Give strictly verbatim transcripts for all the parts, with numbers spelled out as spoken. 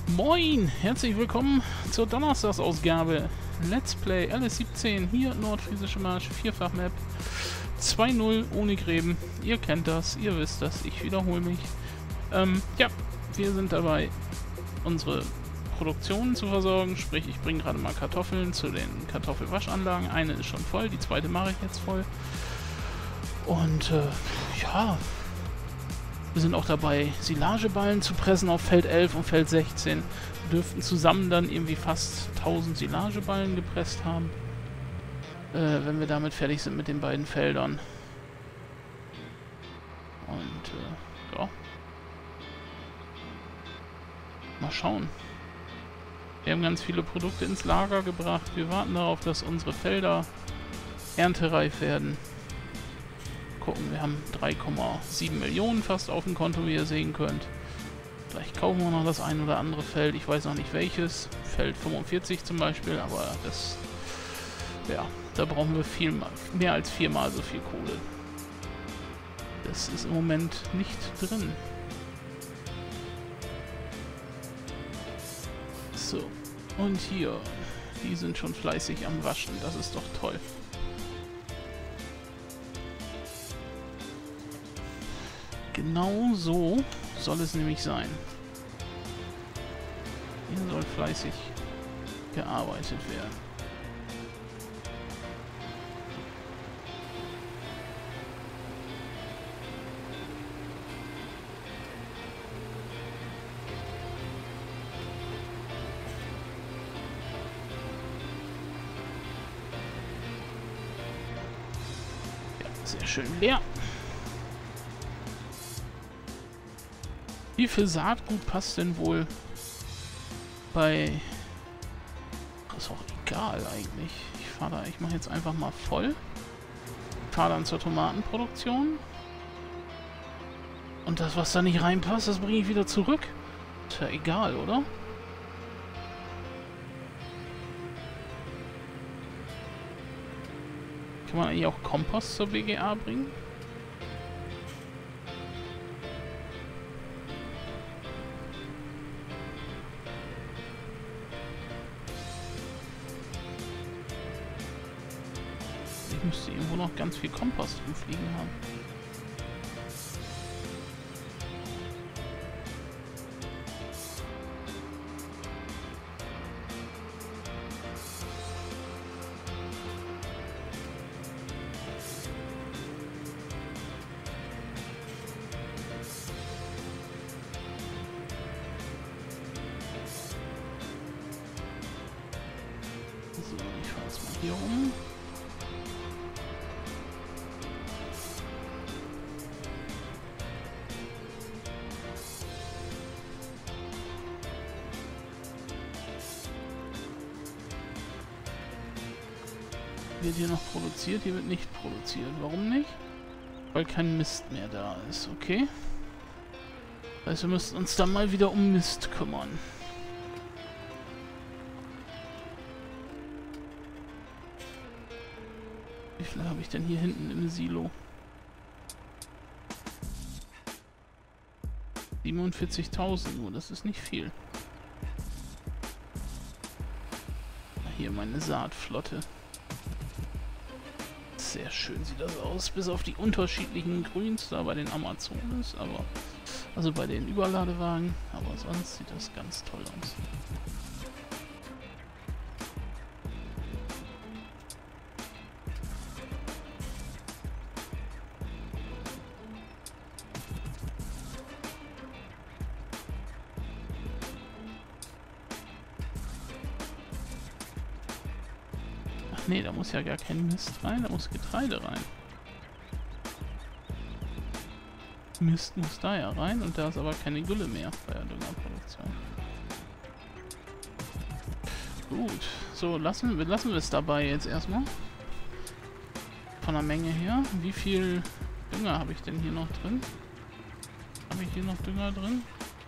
Moin, herzlich willkommen zur Donnerstagsausgabe Let's Play L S siebzehn, hier Nordfriesische Marsch, Vierfach-Map, zwei null ohne Gräben. Ihr kennt das, ihr wisst das, ich wiederhole mich. Ähm, ja, wir sind dabei, unsere Produktion zu versorgen, sprich ich bringe gerade mal Kartoffeln zu den Kartoffelwaschanlagen. Eine ist schon voll, die zweite mache ich jetzt voll. Und äh, ja... Wir sind auch dabei, Silageballen zu pressen auf Feld elf und Feld sechzehn. Wir dürften zusammen dann irgendwie fast tausend Silageballen gepresst haben, äh, wenn wir damit fertig sind mit den beiden Feldern. Und äh, ja. Mal schauen. Wir haben ganz viele Produkte ins Lager gebracht. Wir warten darauf, dass unsere Felder erntereif werden. Gucken, wir haben drei Komma sieben Millionen fast auf dem Konto, wie ihr sehen könnt. Vielleicht kaufen wir noch das ein oder andere Feld, ich weiß noch nicht welches. Feld fünfundvierzig zum Beispiel, aber das, ja, da brauchen wir viel mehr als viermal so viel Kohle. Das ist im Moment nicht drin. So, und hier, die sind schon fleißig am Waschen, das ist doch toll. Genau so soll es nämlich sein. Hier soll fleißig gearbeitet werden. Ja, sehr schön leer. Wie viel Saatgut passt denn wohl bei... Das ist auch egal eigentlich. Ich fahre da, ich mache jetzt einfach mal voll. Fahre dann zur Tomatenproduktion. Und das, was da nicht reinpasst, das bringe ich wieder zurück. Ist ja egal, oder? Kann man eigentlich auch Kompost zur B G A bringen? Ich müsste irgendwo noch ganz viel Kompost rumfliegen haben. So, ich fahre jetzt mal hier rum. Wird hier noch produziert? Hier wird nicht produziert. Warum nicht? Weil kein Mist mehr da ist, okay? Das heißt, wir müssen uns dann mal wieder um Mist kümmern. Wie viel habe ich denn hier hinten im Silo? siebenundvierzigtausend nur, das ist nicht viel. Hier meine Saatflotte. Sehr schön sieht das aus, bis auf die unterschiedlichen Grüns da bei den Amazones, aber also bei den Überladewagen, aber sonst sieht das ganz toll aus. Nee, da muss ja gar kein Mist rein, da muss Getreide rein. Mist muss da ja rein und da ist aber keine Gülle mehr bei der Düngerproduktion. Gut, so lassen wir lassen wir es dabei jetzt erstmal. Von der Menge her. Wie viel Dünger habe ich denn hier noch drin? Habe ich hier noch Dünger drin?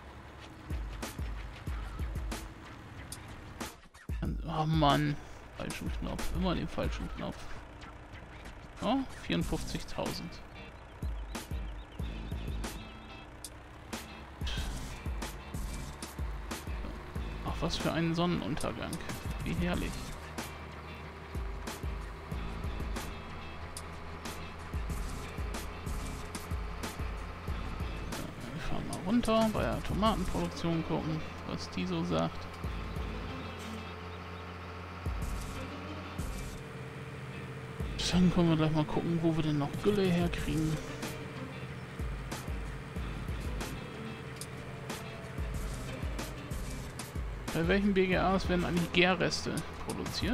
Oh Mann. Falschen Knopf. Immer den falschen Knopf. Oh, vierundfünfzigtausend. was für ein Sonnenuntergang. Wie herrlich. Wir fahren mal runter, bei der Tomatenproduktion gucken, was die so sagt. Dann können wir gleich mal gucken, wo wir denn noch Gülle herkriegen. Bei welchen B G As werden eigentlich Gärreste produziert?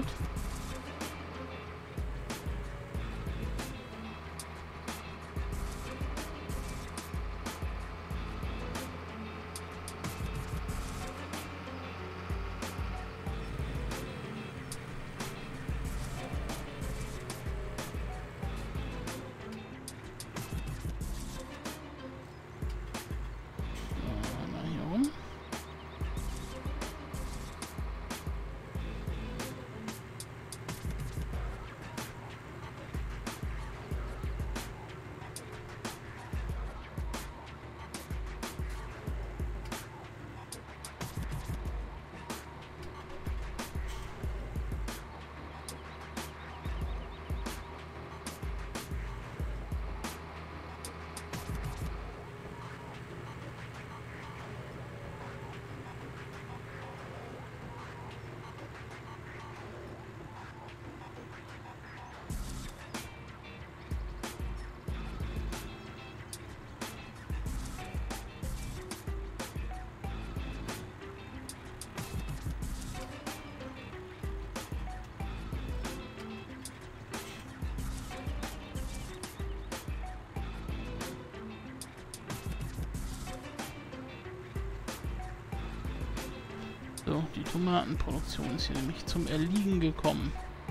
So, die Tomatenproduktion ist hier nämlich zum Erliegen gekommen.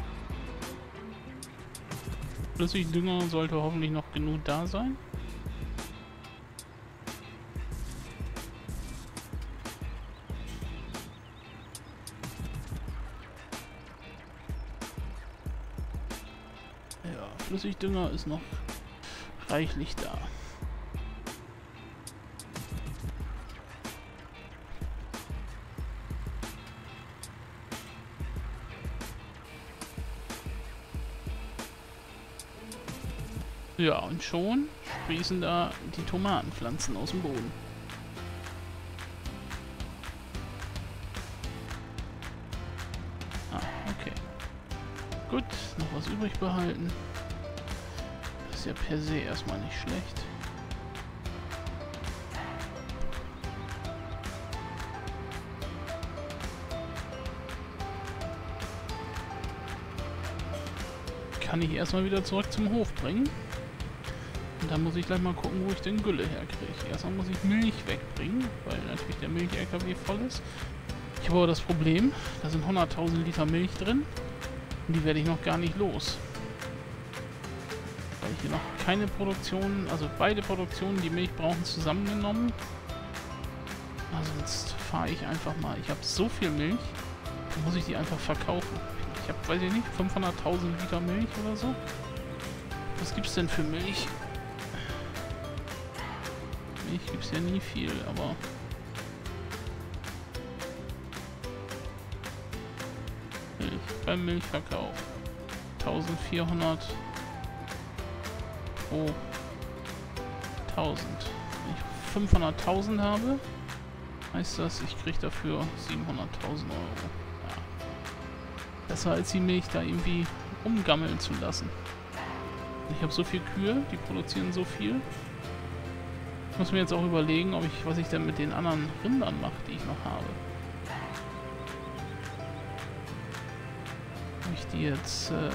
Flüssigdünger sollte hoffentlich noch genug da sein. Ja, Flüssigdünger ist noch reichlich da. Ja, und schon sprießen da die Tomatenpflanzen aus dem Boden. Ah, okay. Gut, noch was übrig behalten. Das ist ja per se erstmal nicht schlecht. Kann ich erstmal wieder zurück zum Hof bringen. Und dann muss ich gleich mal gucken, wo ich denn Gülle herkriege. Erstmal muss ich Milch wegbringen, weil natürlich der Milch-L K W voll ist. Ich habe aber das Problem, da sind hunderttausend Liter Milch drin und die werde ich noch gar nicht los. Weil ich hier noch keine Produktion, also beide Produktionen, die Milch brauchen, zusammengenommen. Na, sonst fahre ich einfach mal. Ich habe so viel Milch, dann muss ich die einfach verkaufen. Ich habe, weiß ich nicht, fünfhunderttausend Liter Milch oder so. Was gibt's denn für Milch? Milch gibt's ja nie viel, aber... Milch beim Milchverkauf. eintausendvierhundert pro tausend. Wenn ich fünfhunderttausend habe, heißt das, ich kriege dafür siebenhunderttausend Euro. Ja. Besser als die Milch da irgendwie umgammeln zu lassen. Ich habe so viel Kühe, die produzieren so viel. Ich muss mir jetzt auch überlegen, ob ich, was ich denn mit den anderen Rindern mache, die ich noch habe. Ob ich die jetzt... Äh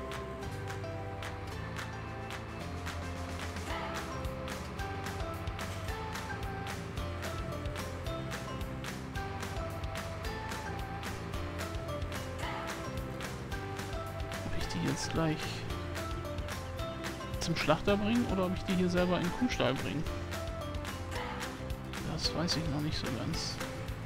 ob ich die jetzt gleich zum Schlachter bringen oder ob ich die hier selber in den Kuhstall bringe. Das weiß ich noch nicht so ganz.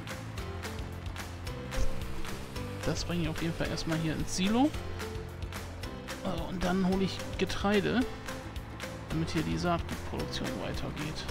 Das bringe ich auf jeden Fall erstmal hier ins Silo. Und dann hole ich Getreide, damit hier die Saatgutproduktion weitergeht.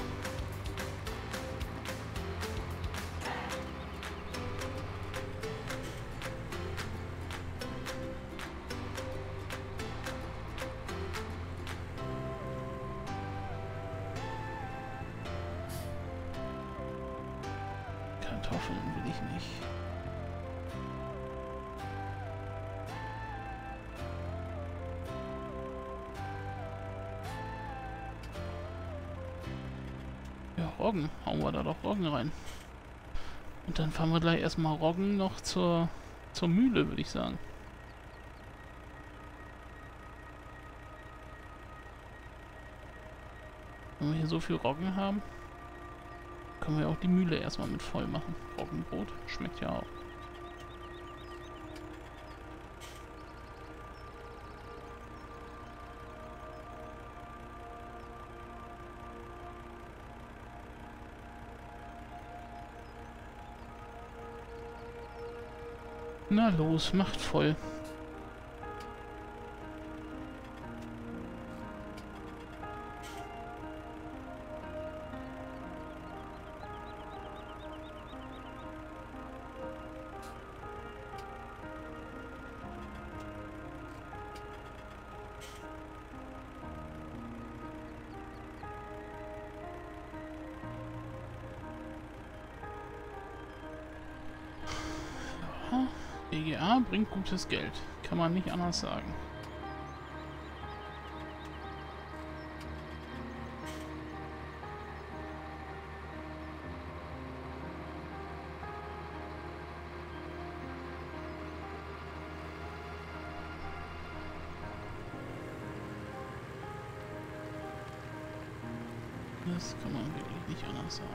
Kartoffeln will ich nicht. Ja, Roggen. Hauen wir da doch Roggen rein. Und dann fahren wir gleich erstmal Roggen noch zur, zur Mühle, würde ich sagen. Wenn wir hier so viel Roggen haben, können wir auch die Mühle erstmal mit voll machen. Roggenbrot schmeckt ja auch. Na los, macht voll. B G A bringt gutes Geld. Kann man nicht anders sagen. Das kann man wirklich nicht anders sagen.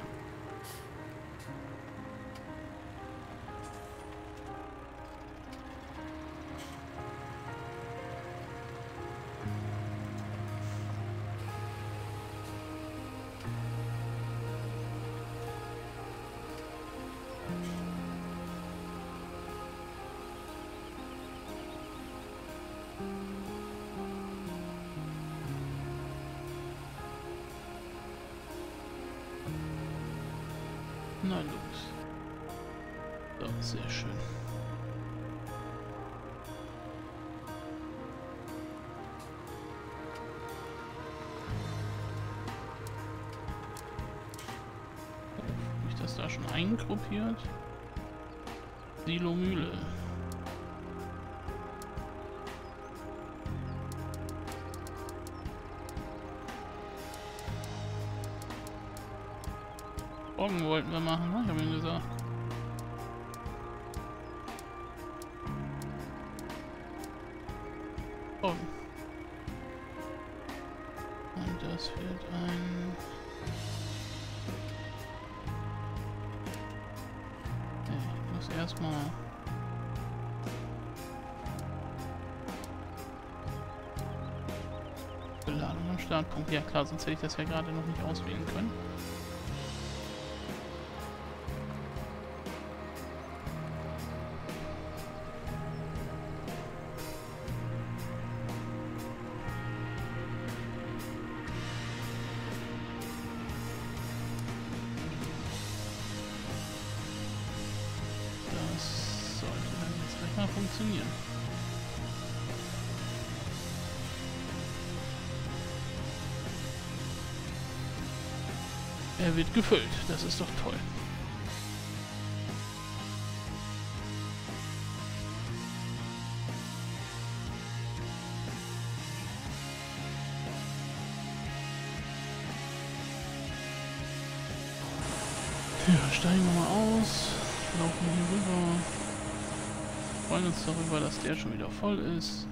Na los. So, sehr schön. Habe ich das da schon eingruppiert? Silo Mühle. Roggen wollten wir machen, ne? Ich habe ihm gesagt. Roggen. Und das wird ein... Nee, ich muss erstmal... Beladung am Startpunkt. Ja klar, sonst hätte ich das ja gerade noch nicht auswählen können. Funktionieren. Er wird gefüllt, das ist doch toll. Ja, steigen wir mal aus, laufen hier rüber. Freuen uns darüber, dass der schon wieder voll ist.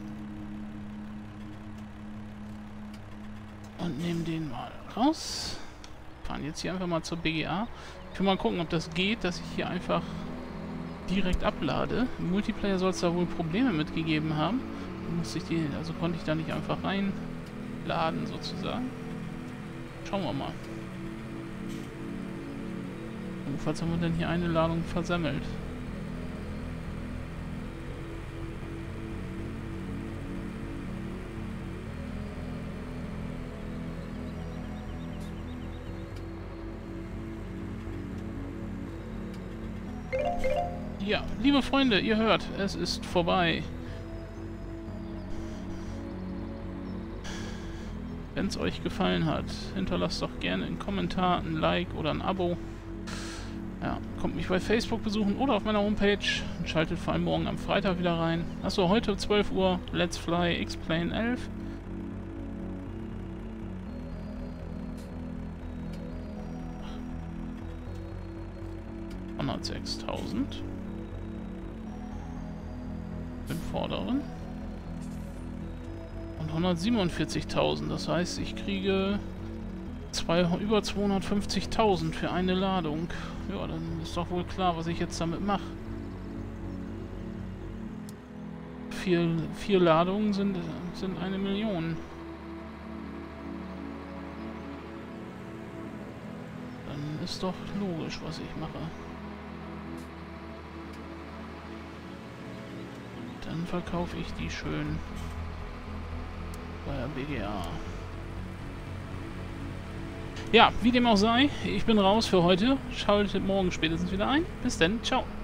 Und nehmen den mal raus. Fahren jetzt hier einfach mal zur B G A. Ich will mal gucken, ob das geht, dass ich hier einfach direkt ablade. Im Multiplayer soll es da wohl Probleme mitgegeben haben. Da musste ich die, also konnte ich da nicht einfach reinladen sozusagen. Schauen wir mal. Jedenfalls haben wir denn hier eine Ladung versammelt. Ja, liebe Freunde, ihr hört, es ist vorbei. Wenn es euch gefallen hat, hinterlasst doch gerne einen Kommentar, ein Like oder ein Abo. Ja, kommt mich bei Facebook besuchen oder auf meiner Homepage und schaltet vor allem morgen am Freitag wieder rein. Achso, heute zwölf Uhr, Let's Fly X-Plane elf. hundertsechstausend. Im vorderen. Und hundertsiebenundvierzigtausend. Das heißt, ich kriege zwei, über zweihundertfünfzigtausend für eine Ladung. Ja, dann ist doch wohl klar, was ich jetzt damit mache. Vier, vier Ladungen sind, sind eine Million. Dann ist doch logisch, was ich mache. Dann verkaufe ich die schön bei der B G A. Ja, wie dem auch sei, ich bin raus für heute. Schaltet morgen spätestens wieder ein. Bis dann, ciao.